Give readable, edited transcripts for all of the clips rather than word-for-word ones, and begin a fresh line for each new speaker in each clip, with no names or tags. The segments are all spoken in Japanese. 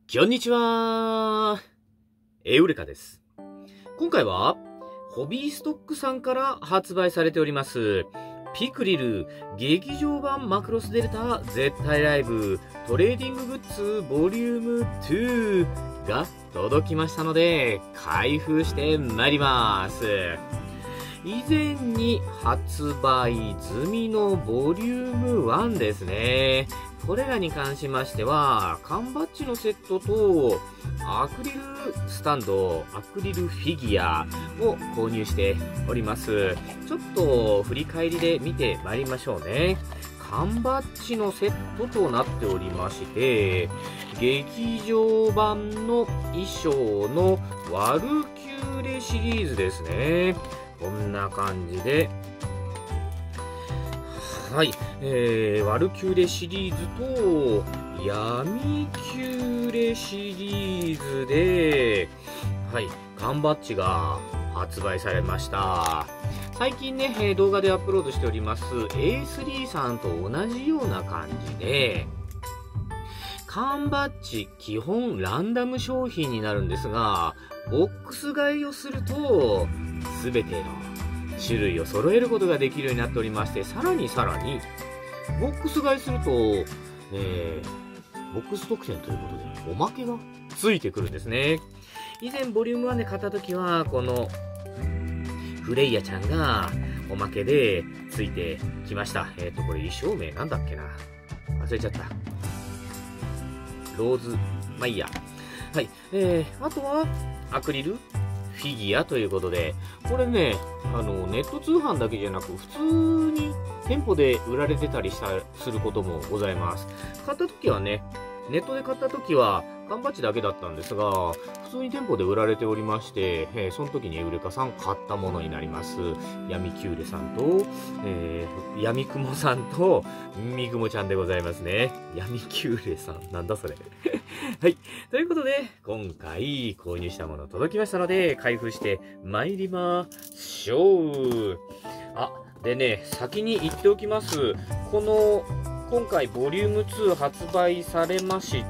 こんにちは。エウレカです。今回は、ホビーストックさんから発売されております、ピクリル劇場版マクロスデルタ絶対ライブトレーディンググッズボリューム2が届きましたので、開封してまいります。以前に発売済みのボリューム1ですね。これらに関しましては、缶バッジのセットと、アクリルスタンド、アクリルフィギュアを購入しております。ちょっと振り返りで見てまいりましょうね。缶バッジのセットとなっておりまして、劇場版の衣装のワルキューレシリーズですね。こんな感じで、はい、ワルキューレシリーズと闇キューレシリーズで、はい、缶バッジが発売されました。最近ね、動画でアップロードしております A3 さんと同じような感じで、缶バッジ基本ランダム商品になるんですが、ボックス買いをすると全ての種類を揃えることができるようになっておりまして、さらにボックス買いすると、ボックス特典ということでおまけがついてくるんですね。以前ボリューム1で買った時はこのフレイヤちゃんがおまけでついてきました。これ衣装名なんだっけな、忘れちゃった。ローズ、まあいいや。はい。あとは、アクリルフィギュアということで、これね、ネット通販だけじゃなく、普通に店舗で売られてたりすることもございます。買った時はね、ネットで買った時は、缶バッジだけだったんですが、普通に店舗で売られておりまして、その時にエウレカさん買ったものになります。闇キューレさんと、闇雲さんと、みぐもちゃんでございますね。闇キューレさん。なんだそれ。はい。ということで、今回購入したもの届きましたので、開封して参りましょう。あ、でね、先に言っておきます。今回ボリューム2発売されました。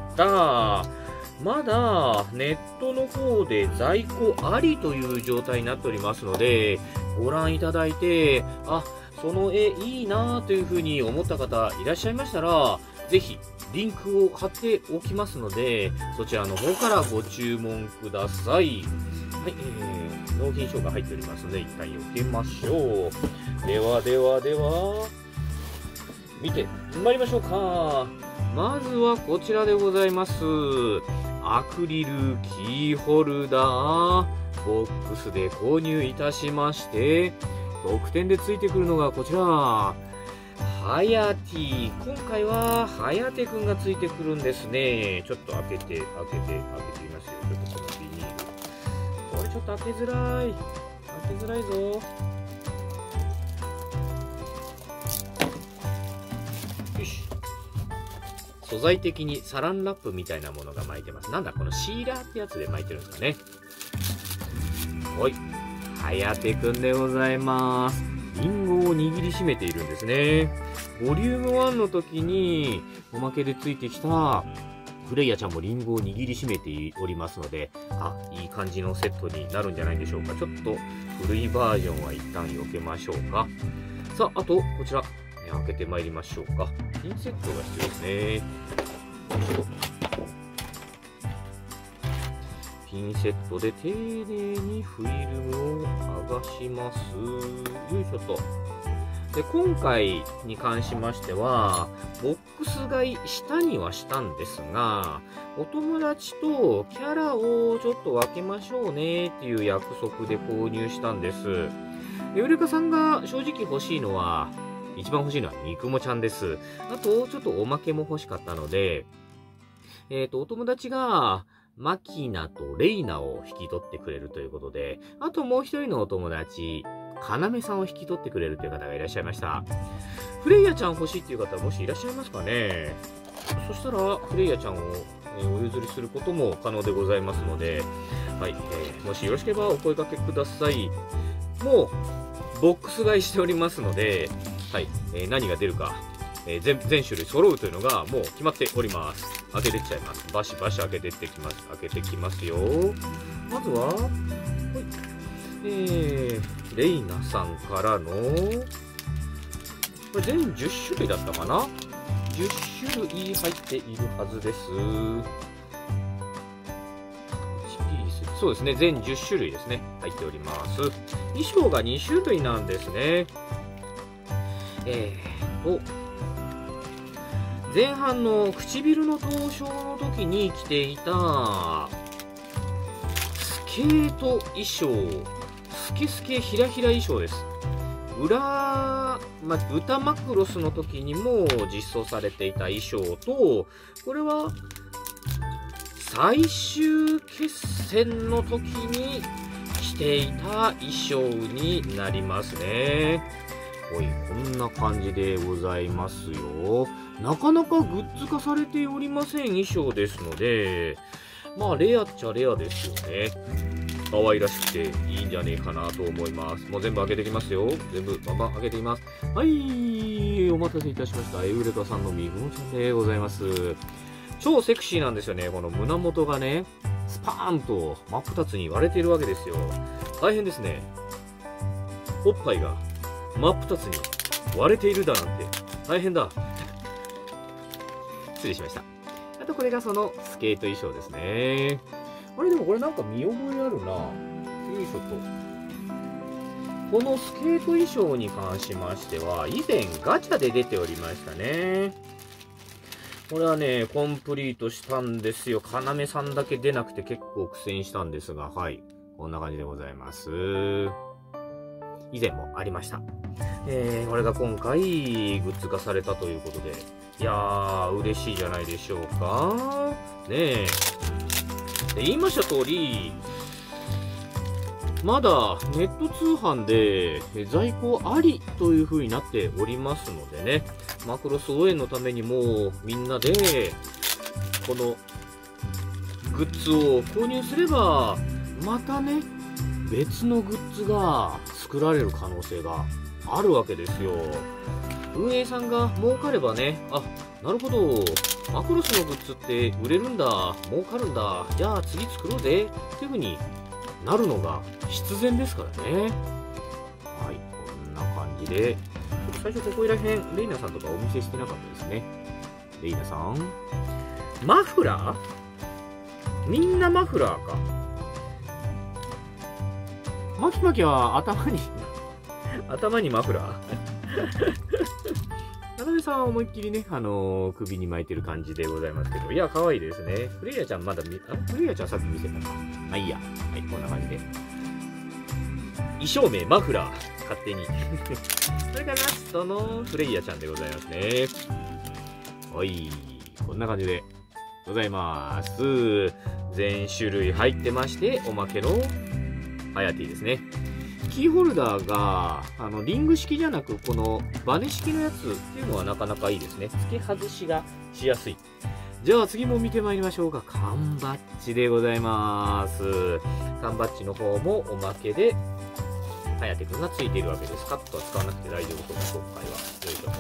まだネットの方で在庫ありという状態になっておりますので、ご覧いただいて、あ、その絵いいなというふうに思った方いらっしゃいましたら、ぜひリンクを貼っておきますので、そちらの方からご注文ください。はい、納品書が入っておりますので、一旦避けましょう。では、見てまいりましょうか。まずはこちらでございます。アクリルキーホルダー、ボックスで購入いたしまして、特典でついてくるのがこちら。ハヤティ。今回はハヤテくんがついてくるんですね。ちょっと開けてみますよ。ちょっとこのビニール。これちょっと開けづらいぞ。よし。素材的にサランラップみたいなものが巻いてます。なんだこのシーラーってやつで巻いてるんですかね。はい。ハヤテくんでございます。リンゴを握りしめているんですね。ボリューム1の時におまけでついてきたフレイヤちゃんもリンゴを握りしめておりますので、いい感じのセットになるんじゃないでしょうか。ちょっと古いバージョンは一旦避けましょうか。さあ、あとこちら、開けてまいりましょうか。ピンセットが必要ですね。ピンセットで丁寧にフィルムを剥がします。よいしょと。で、今回に関しましては、ボックス買いしたにはしたんですが、お友達とキャラをちょっと分けましょうねっていう約束で購入したんです。エウレカさんが正直一番欲しいのはみくもちゃんです。あと、ちょっとおまけも欲しかったので、お友達が、マキナとレイナを引き取ってくれるということで、あともう一人のお友達、カナメさんを引き取ってくれるという方がいらっしゃいました。フレイヤちゃん欲しいっていう方もしいらっしゃいますかね。そしたら、フレイヤちゃんをお譲りすることも可能でございますので、はい、もしよろしければお声掛けください。もう、ボックス買いしておりますので、はい、何が出るか、 全種類揃うというのがもう決まっております。開けてっちゃいます。バシバシ開けてってきます。開けてきますよ。まずは、はい、レイナさんからの、これ全10種類だったかな ?10 種類入っているはずです。そうですね。全10種類ですね。入っております。衣装が2種類なんですね。前半の唇の凍傷の時に着ていたスケート衣装、スケスケヒラヒラ衣装です。歌マクロスの時にも実装されていた衣装と、これは最終決戦の時に着ていた衣装になりますね。こんな感じでございますよ。なかなかグッズ化されておりません衣装ですので、まあレアっちゃレアですよね。可愛らしくていいんじゃねえかなと思います。もう全部開けてきますよ。全部バンバン開けています。はい、お待たせいたしました。エウレカさんのみぐもちゃんでございます。超セクシーなんですよね。この胸元がね、スパーンと真っ二つに割れているわけですよ。大変ですね。おっぱいが真っ二つに割れているだなんて大変だ。失礼しました。あとこれがそのスケート衣装ですね。あれでもこれなんか見覚えあるな。よいしょと。このスケート衣装に関しましては以前ガチャで出ておりましたね。これはね、コンプリートしたんですよ。かなめさんだけ出なくて結構苦戦したんですが、はい。こんな感じでございます。以前もありました。これが今回グッズ化されたということで、いやー、嬉しいじゃないでしょうか。ねえ。で、言いました通り、まだネット通販で在庫ありという風になっておりますのでね、マクロス応援のためにもみんなでこのグッズを購入すれば、またね、別のグッズが作られる可能性があるわけですよ。運営さんが儲かればね、あ、なるほど、マクロスのグッズって売れるんだ、儲かるんだ、じゃあ次作ろうぜっていう風になるのが必然ですからね。はい、こんな感じで、最初ここら辺、レイナさんとかお見せしてなかったですね。レイナさん。マフラー？みんなマフラーか。マキマキは頭にマフラーななめさんは思いっきりね、首に巻いてる感じでございますけど、いや、可愛いですね。フレイヤちゃんまだフレイヤちゃんさっき見せたか。まあいいや。はい、こんな感じで。衣装名、マフラー。勝手に。それからラストのフレイヤちゃんでございますね。はい、こんな感じでございます。全種類入ってまして、おまけのハヤティですね。キーホルダーがリング式じゃなくこのバネ式のやつっていうのはなかなかいいですね。付け外しがしやすい。じゃあ次も見てまいりましょうか。缶バッジでございます。缶バッジの方もおまけでハヤテくんがついているわけです。カットは使わなくて大丈夫と今回は。よいしょ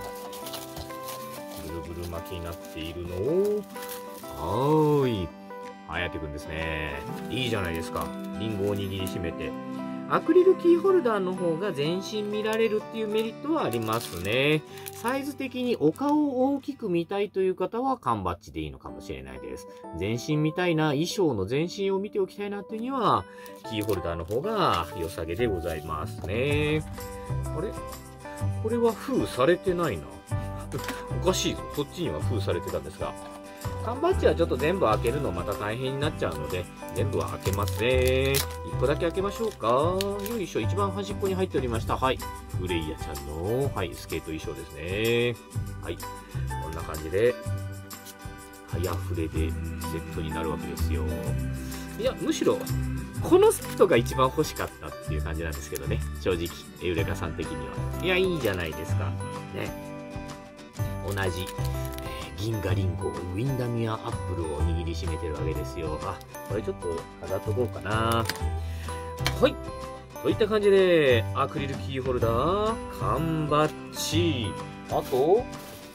と。ぐるぐる巻きになっているのを、はーい。ハヤテくんですね。いいじゃないですか。リンゴを握りしめて。アクリルキーホルダーの方が全身見られるっていうメリットはありますね。サイズ的にお顔を大きく見たいという方は缶バッジでいいのかもしれないです。全身見たいな、衣装の全身を見ておきたいなっていうには、キーホルダーの方が良さげでございますね。あれ？これは封されてないな。おかしいぞ。そっちには封されてたんですが。缶バッジはちょっと全部開けるのまた大変になっちゃうので、全部は開けますね。1個だけ開けましょうか。よいしょ、一番端っこに入っておりました。はい。フレイヤちゃんの、はい、スケート衣装ですね。はい。こんな感じで、早フレでセットになるわけですよ。いや、むしろ、このセットが一番欲しかったっていう感じなんですけどね。正直、エウレカさん的には。いや、いいじゃないですか。ね。同じ。銀河リンゴ、ウィンダミアアップルを握りしめてるわけですよ。あ、これちょっと飾っとこうかな。はい。といった感じで、アクリルキーホルダー、缶バッジ、あと、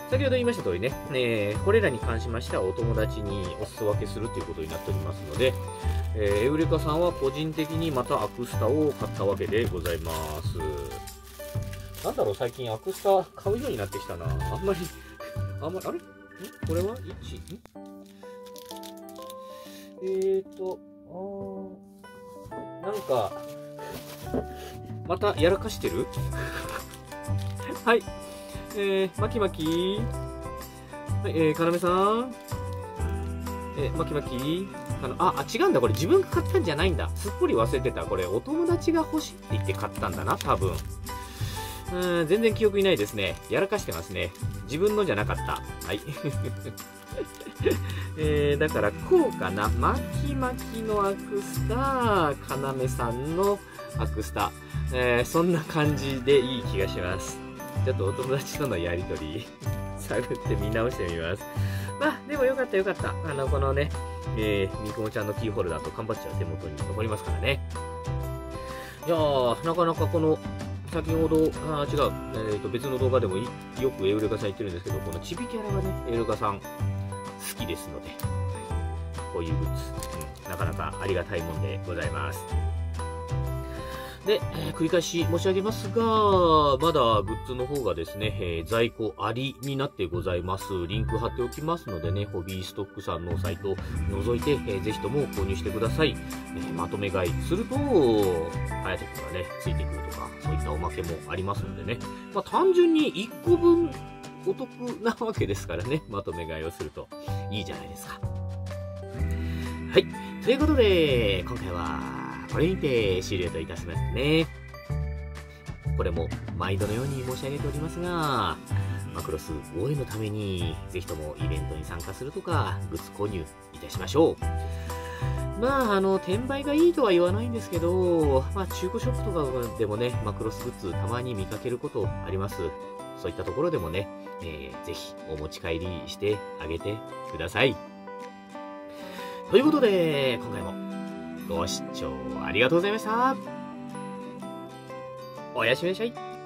先ほど言いました通りね、これらに関しましてはお友達にお裾分けするということになっておりますので、エウレカさんは個人的にまたアクスタを買ったわけでございます。なんだろう、最近アクスタ買うようになってきたな。あれこれは 1？ なんか、またやらかしてるはい。マキマキはい、かなめさんマキマキ違うんだ。これ自分が買ったんじゃないんだ。すっぽり忘れてた。これお友達が欲しいって言って買ったんだな、多分。全然記憶にないですね。やらかしてますね。自分のじゃなかった。はい。だからこうかな。マキマキのアクスタ、かなめさんのアクスタ。そんな感じでいい気がします。ちょっとお友達とのやりとり、探って見直してみます。まあ、でもよかったよかった。このね、みくもちゃんのキーホルダーと缶バッジは手元に残りますからね。いやー、なかなかこの、先ほど、別の動画でもよくエウレカさん言ってるんですけど、このチビキャラがね、エウレカさん好きですので、こういうグッズ、なかなかありがたいもんでございます。で、繰り返し申し上げますが、まだグッズの方がですね、在庫ありになってございます。リンク貼っておきますのでね、ホビーストックさんのサイトを覗いて、ぜひとも購入してください。まとめ買いすると、ハヤテ君がね、ついてくるとか、そういったおまけもありますのでね、まあ単純に1個分お得なわけですからね、まとめ買いをするといいじゃないですか。はい。ということで、今回は、これにて終了といたしますね。これも毎度のように申し上げておりますが、マクロス応援のためにぜひともイベントに参加するとか、グッズ購入いたしましょう。まあ、転売がいいとは言わないんですけど、まあ、中古ショップとかでもね、マクロスグッズたまに見かけることあります。そういったところでもね、ぜひお持ち帰りしてあげてください。ということで、今回もご視聴ありがとうございました。おやすみなさい。